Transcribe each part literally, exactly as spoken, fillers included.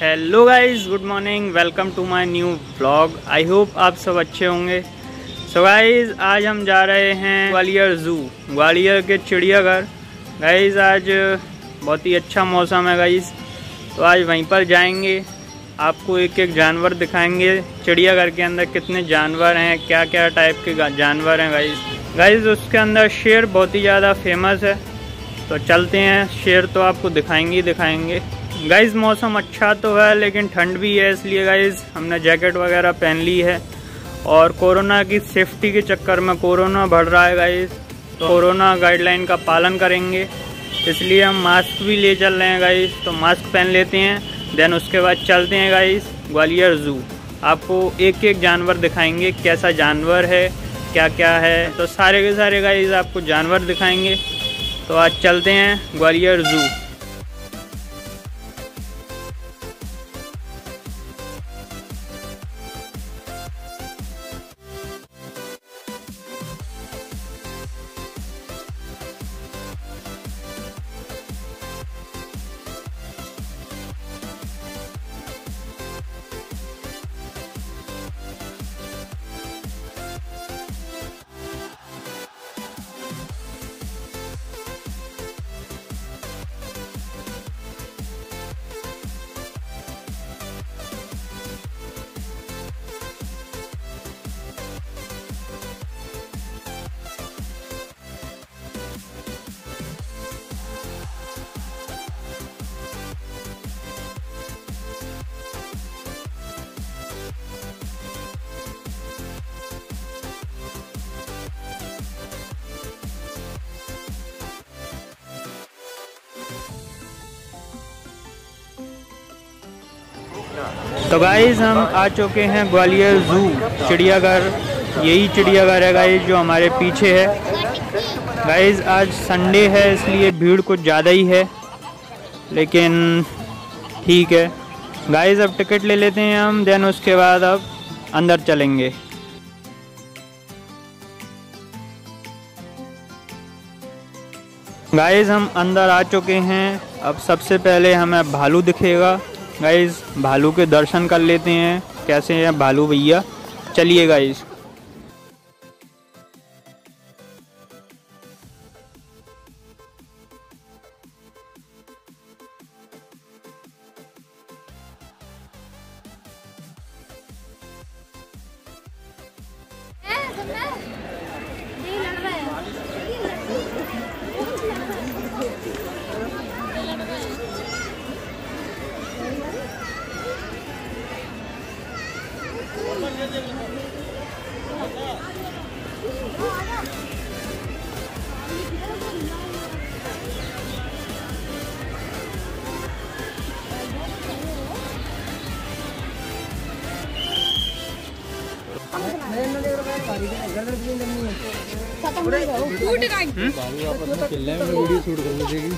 Hello guys, good morning, welcome to my new vlog. I hope आप सब अच्छे होंगे। सो गाइस, आज हम जा रहे हैं ग्वालियर ज़ू, ग्वालियर के चिड़ियाघर। गाइस आज बहुत ही अच्छा मौसम है गाइस, तो आज वहीं पर जाएंगे। आपको एक एक जानवर दिखाएंगे। चिड़ियाघर के अंदर कितने जानवर हैं, क्या क्या टाइप के जानवर हैं गाइस। गाइस उसके अंदर शेर बहुत ही ज़्यादा फेमस है, तो चलते हैं। शेर तो आपको दिखाएंगे ही दिखाएंगे। गाइस मौसम अच्छा तो है लेकिन ठंड भी है, इसलिए गाइस हमने जैकेट वगैरह पहन ली है। और कोरोना की सेफ्टी के चक्कर में कोरोना बढ़ रहा है गाइस, तो कोरोना गाइडलाइन का पालन करेंगे, इसलिए हम मास्क भी ले चल रहे हैं गाइस। तो मास्क पहन लेते हैं, देन उसके बाद चलते हैं गाइस ग्वालियर ज़ू। आपको एक एक जानवर दिखाएंगे, कैसा जानवर है, क्या क्या है, तो सारे के सारे गाइस आपको जानवर दिखाएंगे। तो आज चलते हैं ग्वालियर ज़ू। तो गाइस हम आ चुके हैं ग्वालियर ज़ू चिड़ियाघर। यही चिड़ियाघर है गाइस जो हमारे पीछे है। गाइस आज संडे है इसलिए भीड़ कुछ ज़्यादा ही है, लेकिन ठीक है गाइस। अब टिकट ले लेते हैं हम, देन उसके बाद अब अंदर चलेंगे। गाइस हम अंदर आ चुके हैं। अब सबसे पहले हमें भालू दिखेगा गाइस, भालू के दर्शन कर लेते हैं। कैसे हैं भालू भैया, चलिए गाइस। वीडियो शूट कर लीजिएगी।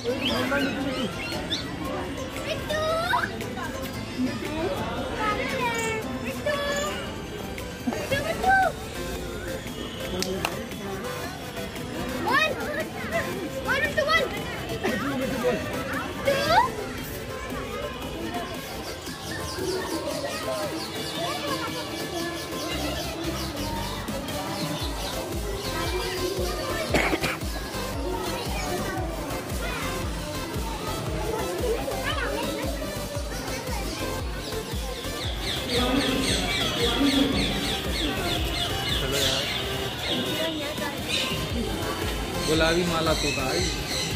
गुलाबी माला तोता है।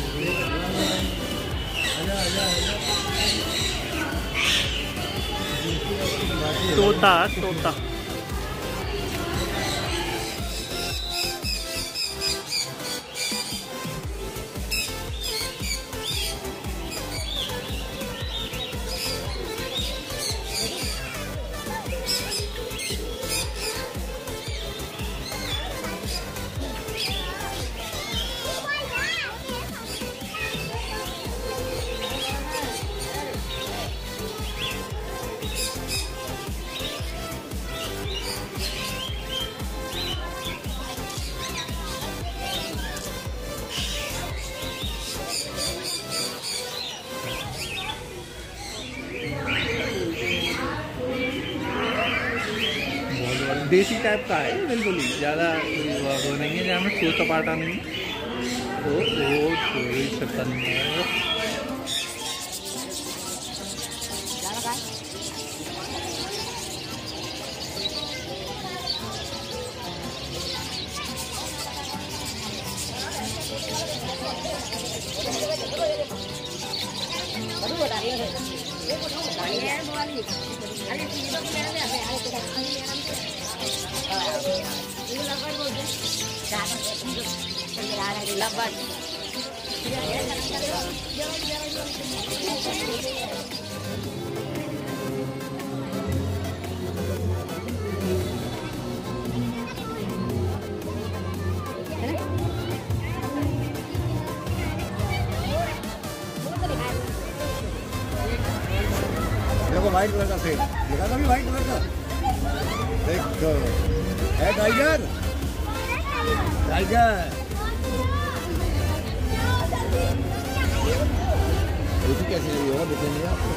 तोता तोता देसी टाइप का है बिल्कुल ही, ज़्यादा वो नहीं है जहाँ में सो सपाटा नहीं तो वो कोई सकता नहीं है। देखो व्हाइट कलर का सेट देखा था, व्हाइट कलर का देखो है टाइगर टाइगर देखिए कैसे लगी होगा, दिखेंगे आपको।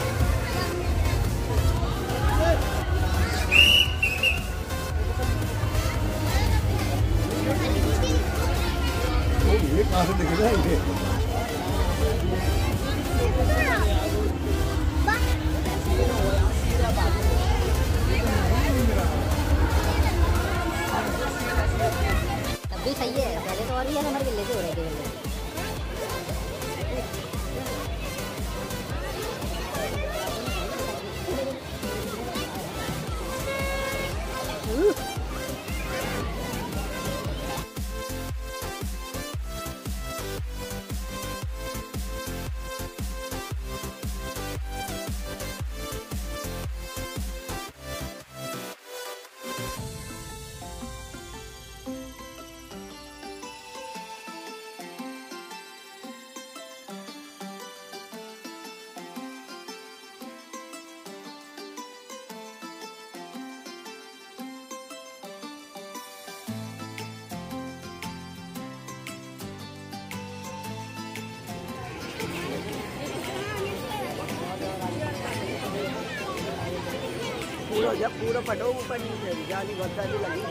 ये कहाँ से दिखेगा इनके तब भी सही है, पहले तो और भी यार हमारे गिल्ले से हो रहे थे। पूरा जब पूरा पटो ऊपर नीचे जाली भरता भी लगी।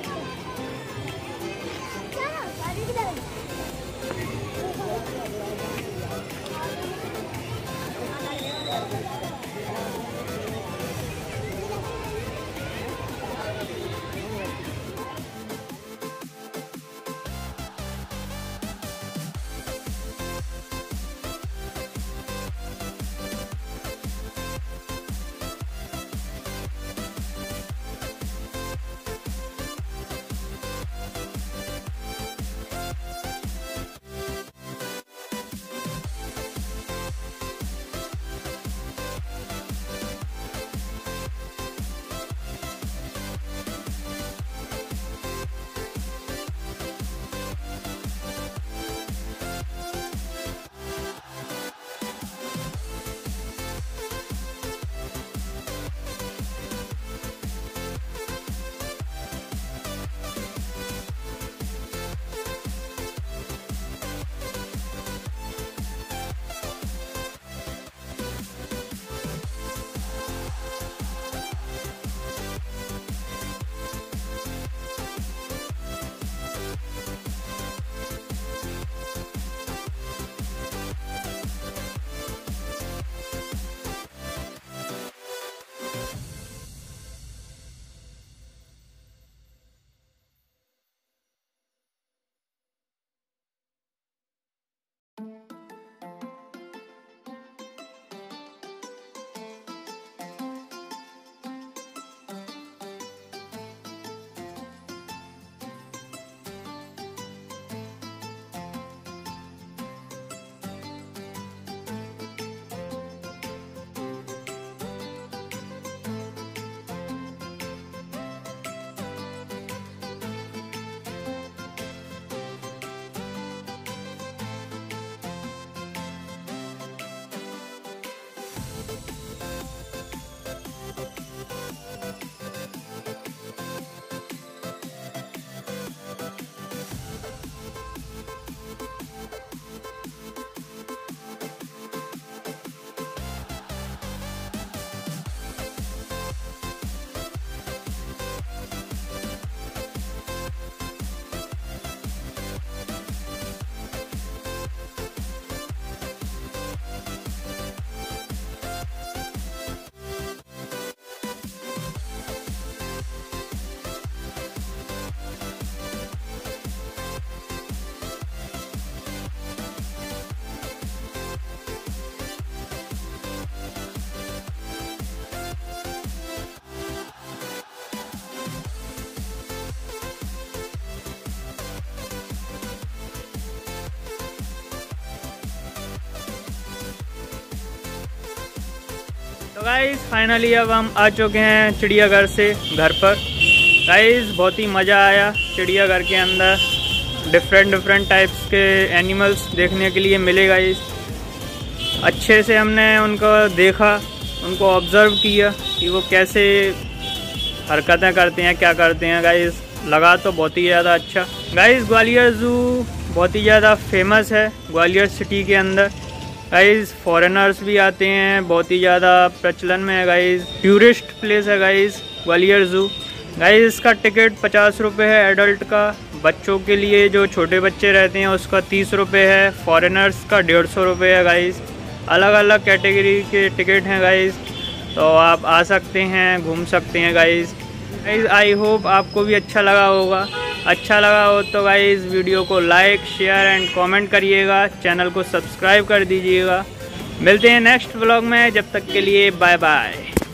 तो गाइस फाइनली अब हम आ चुके हैं चिड़ियाघर से घर पर। गाइस बहुत ही मज़ा आया चिड़ियाघर के अंदर, डिफरेंट डिफरेंट टाइप्स के एनिमल्स देखने के लिए मिले। गाइस अच्छे से हमने उनको देखा, उनको ऑब्ज़र्व किया कि वो कैसे हरकतें करते हैं, क्या करते हैं। गाइस लगा तो बहुत ही ज़्यादा अच्छा। गाइस ग्वालियर ज़ू बहुत ही ज़्यादा फेमस है ग्वालियर सिटी के अंदर। गाइस फॉरेनर्स भी आते हैं, बहुत ही ज़्यादा प्रचलन में है। गाइस टूरिस्ट प्लेस है गाइस ग्वालियर ज़ू। गाइस इसका टिकट पचास रुपये है एडल्ट का, बच्चों के लिए जो छोटे बच्चे रहते हैं उसका तीस रुपये है, फॉरेनर्स का डेढ़ सौ रुपये है। गाइस अलग अलग कैटेगरी के टिकट हैं गाइस, तो आप आ सकते हैं, घूम सकते हैं। गाइस गाइस आई होप आपको भी अच्छा लगा होगा। अच्छा लगा हो तो गाइस वीडियो को लाइक शेयर एंड कमेंट करिएगा, चैनल को सब्सक्राइब कर दीजिएगा। मिलते हैं नेक्स्ट व्लॉग में, जब तक के लिए बाय बाय।